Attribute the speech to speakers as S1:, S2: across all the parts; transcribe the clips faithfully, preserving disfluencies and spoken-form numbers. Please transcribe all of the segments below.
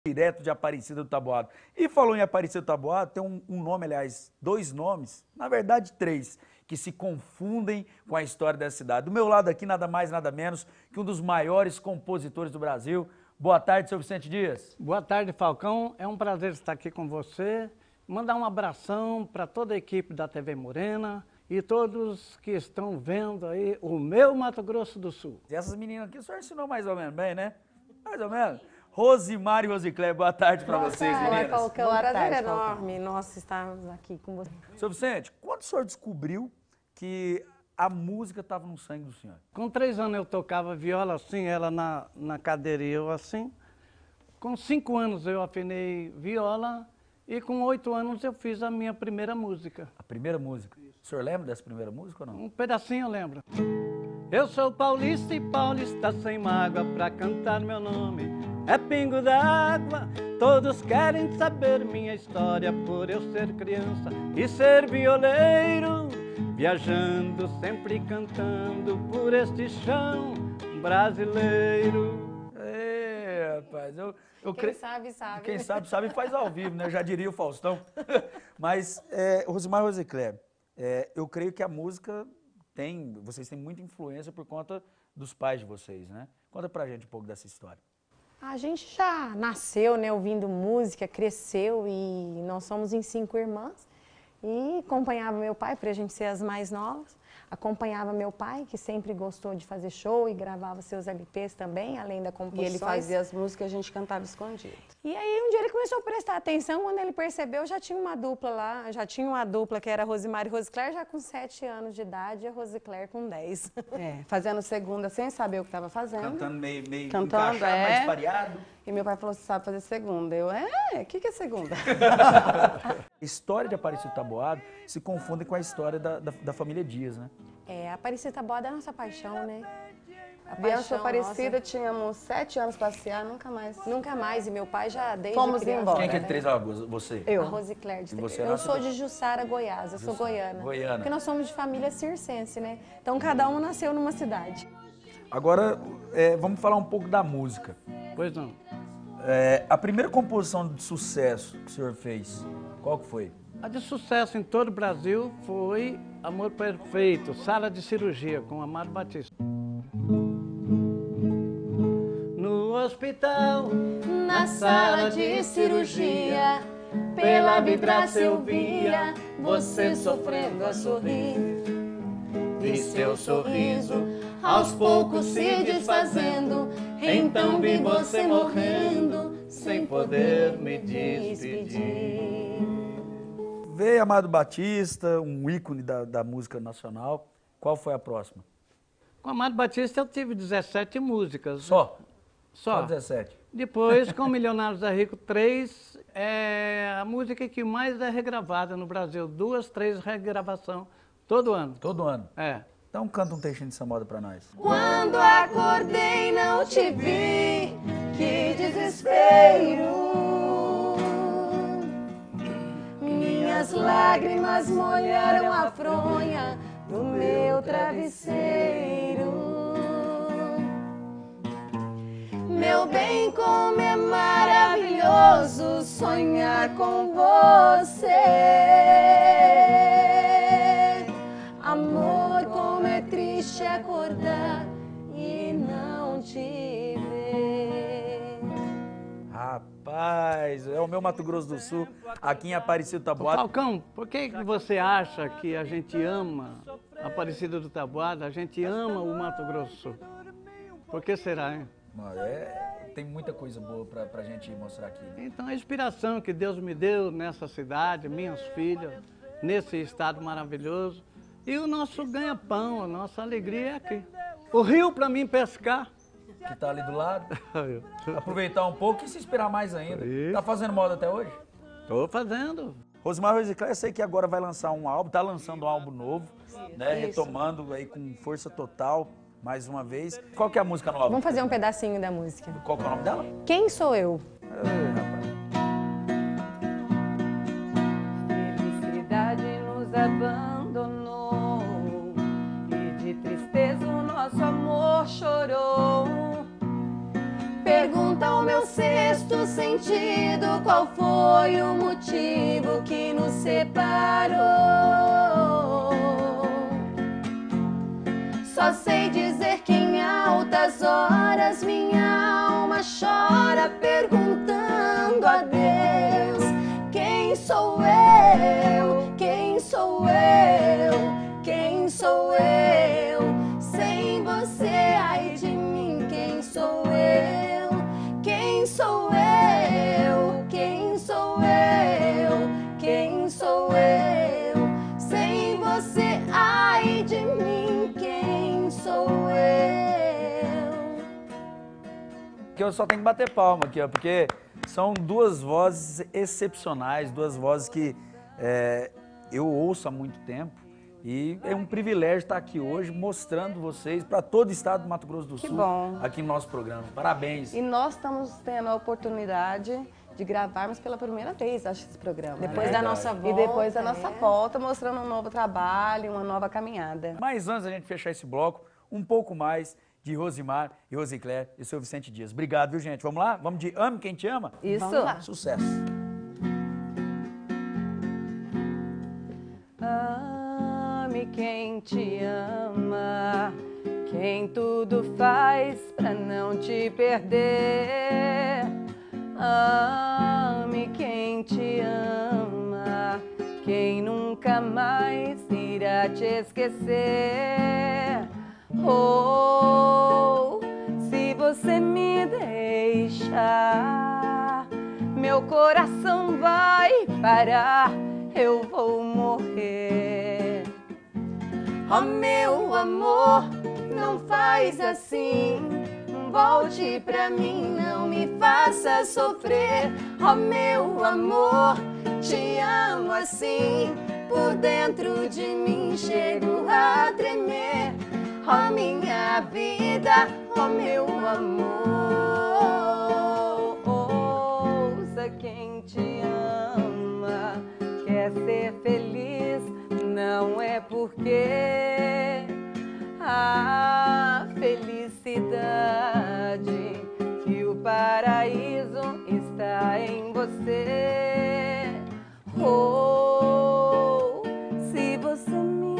S1: Direto de Aparecida do Taboado. E falou em Aparecida do Taboado, tem um, um nome, aliás, dois nomes, na verdade três, que se confundem com a história dessa cidade. Do meu lado aqui, nada mais, nada menos que um dos maiores compositores do Brasil. Boa tarde, seu Vicente Dias.
S2: Boa tarde, Falcão. É um prazer estar aqui com você. Mandar um abração para toda a equipe da T V Morena e todos que estão vendo aí o meu Mato Grosso do Sul.
S1: E essas meninas aqui, o senhor ensinou mais ou menos bem, né? Mais ou menos. Rosimar e Rosicléia, boa tarde para vocês,
S3: tarde,
S1: meninas.
S3: Falcão,
S4: Boa
S3: prazer
S4: tarde,
S3: enorme nós estarmos aqui com você.
S1: Seu Vicente, quando o senhor descobriu que a música estava no sangue do senhor?
S2: Com três anos eu tocava viola assim, ela na, na cadeira e eu assim. Com cinco anos eu afinei viola e com oito anos eu fiz a minha primeira música.
S1: A primeira música. O senhor lembra dessa primeira música ou não?
S2: Um pedacinho eu lembro. Eu sou paulista e paulista sem mágoa, pra cantar meu nome é pingo d'água. Todos querem saber minha história por eu ser criança e ser violeiro, viajando, sempre cantando por este chão brasileiro.
S1: É, rapaz, eu, eu
S3: Quem
S1: creio...
S3: sabe, sabe.
S1: Quem sabe, sabe faz ao vivo, né? Eu já diria o Faustão. Mas, é, Rosimar e Rosicléia, é, eu creio que a música tem, vocês têm muita influência por conta dos pais de vocês, né? Conta pra gente um pouco dessa história.
S3: A gente já nasceu, né, ouvindo música, cresceu e nós somos em cinco irmãs. E acompanhava meu pai, para a gente ser as mais novas. Acompanhava meu pai, que sempre gostou de fazer show e gravava seus L Ps também, além da
S4: E
S3: composição.
S4: ele fazia as músicas e a gente cantava escondido.
S3: E aí um dia ele começou a prestar atenção, quando ele percebeu, já tinha uma dupla lá, já tinha uma dupla que era Rosimar e Rosicléia, já com sete anos de idade, e a Rosicléia com dez.
S4: É, fazendo segunda sem saber o que estava fazendo.
S1: Cantando meio, meio
S4: Cantando,
S1: encaixado,
S4: é.
S1: mais pareado.
S4: E meu pai falou, você sabe fazer segunda. Eu, é, o que, que é segunda?
S1: A história de Aparecida do Taboado se confunde com a história da, da, da família Dias, né?
S3: É, a Aparecida do Taboado é a nossa paixão, né? A
S4: Bianca
S3: paixão
S4: Aparecida,
S3: nossa.
S4: tínhamos sete anos para passear, nunca mais.
S3: Nunca mais, e meu pai já desde
S4: Fomos
S3: criança.
S4: embora.
S1: Quem é que é
S3: né?
S1: de Três Lagoas? Você?
S4: Eu.
S3: A Rosicléia de
S1: E
S3: Três.
S1: você
S3: Eu
S1: nasce
S3: sou
S1: de-
S3: de Jussara, Goiás, eu sou
S1: Jussara,
S3: goiana.
S1: goiana.
S3: Porque nós somos de família circense, né? Então cada um nasceu numa cidade.
S1: Agora, é, vamos falar um pouco da música.
S2: Pois não.
S1: É, a primeira composição de sucesso que o senhor fez, qual que foi?
S2: A de sucesso em todo o Brasil foi Amor Perfeito, Sala de Cirurgia, com Amado Batista. No hospital,
S3: Na sala de cirurgia, pela vidraça eu via você sofrendo a sorrir. Vi seu sorriso aos poucos se desfazendo, então vi você morrendo sem poder me despedir.
S1: Veio Amado Batista, um ícone da, da música nacional. Qual foi a próxima?
S2: com Amado Batista eu tive dezessete músicas.
S1: Só?
S2: Só.
S1: dezessete.
S2: Depois, com Milionários da Rico três, é a música que mais é regravada no Brasil. Duas, três regravação todo ano.
S1: Todo ano.
S2: É.
S1: Então canta um textinho dessa moda pra nós.
S3: Quando acordei não te vi, que desespero. Minhas lágrimas molharam a fronha do meu travesseiro. Meu bem, como é maravilhoso sonhar com você. Amor, como é triste acordar e não te ver.
S1: Rapaz, é o meu Mato Grosso do Sul, aqui em Aparecida do Taboado.
S2: Falcão, por que que você acha que a gente ama Aparecida do Taboado, a gente ama o Mato Grosso do Sul? Por que será, hein?
S1: Mano, é, tem muita coisa boa pra, pra gente mostrar aqui.
S2: Então, a inspiração que Deus me deu nessa cidade, minhas filhas, nesse estado maravilhoso. E o nosso ganha-pão, a nossa alegria é aqui. O rio para mim pescar.
S1: Que tá ali do lado. Aproveitar um pouco e se inspirar mais ainda.
S2: Isso.
S1: Tá fazendo moda até hoje?
S2: Estou fazendo.
S1: Rosimar Rosicléia, eu sei que agora vai lançar um álbum, tá lançando um álbum novo, né? Retomando aí com força total, mais uma vez. Qual que é a música nova?
S3: Vamos fazer um pedacinho da música.
S1: Qual que é o nome dela?
S3: Quem sou eu?
S1: Ei, rapaz.
S4: Felicidade nos abandonou e de tristeza o nosso amor chorou.
S3: Pergunta ao meu cesto sem
S4: sentido, qual foi o motivo que nos separou. Só sei dizer que em altas horas minha alma chora perguntando a Deus: quem sou eu? Quem sou eu? Quem sou eu? Sem você, ai de mim, quem sou eu? Quem sou eu? Quem sou eu? Quem sou eu? Sem você, ai de mim, quem sou eu?
S1: Que eu só tenho que bater palma aqui, ó, porque são duas vozes excepcionais, duas vozes que é, eu ouço há muito tempo. E é um privilégio estar aqui hoje mostrando vocês para todo o estado do Mato Grosso do
S4: Que
S1: Sul,
S4: bom.
S1: aqui no nosso programa. Parabéns.
S4: E nós estamos tendo a oportunidade de gravarmos pela primeira vez, acho, esse programa.
S3: Depois
S4: né?
S3: da nossa volta.
S4: E depois da nossa
S3: é.
S4: volta, mostrando um novo trabalho, uma nova caminhada.
S1: Mas antes da gente fechar esse bloco, um pouco mais de Rosimar e Rosicléia e seu Vicente Dias. Obrigado, viu, gente? Vamos lá? Vamos de Ame Quem Te Ama?
S4: Isso.
S3: Vamos lá.
S1: Sucesso.
S4: Ame quem te ama, quem tudo faz pra não te perder. Ame quem te ama, quem nunca mais irá te esquecer. Oh, se você me deixar, meu coração vai parar, eu vou morrer. Oh, meu amor, não faz assim, volte pra mim, não me faça sofrer. Oh, meu amor, te amo assim, por dentro de mim chego a tremer. Oh, minha vida, oh, meu amor, ouça quem te ama, quer ser feliz, não é porque a felicidade e o paraíso está em você. Oh, se você me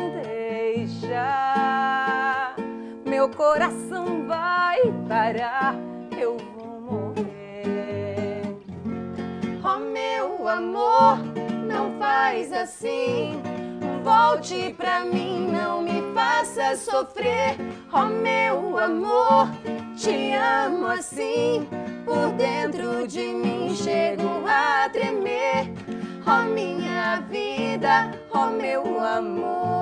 S4: deixar, meu coração vai parar, eu vou morrer. Oh, meu amor, não faz assim, volte pra mim, não me faça sofrer. Oh, meu amor, te amo assim, por dentro de mim chego a tremer. Oh, minha vida, oh, meu amor.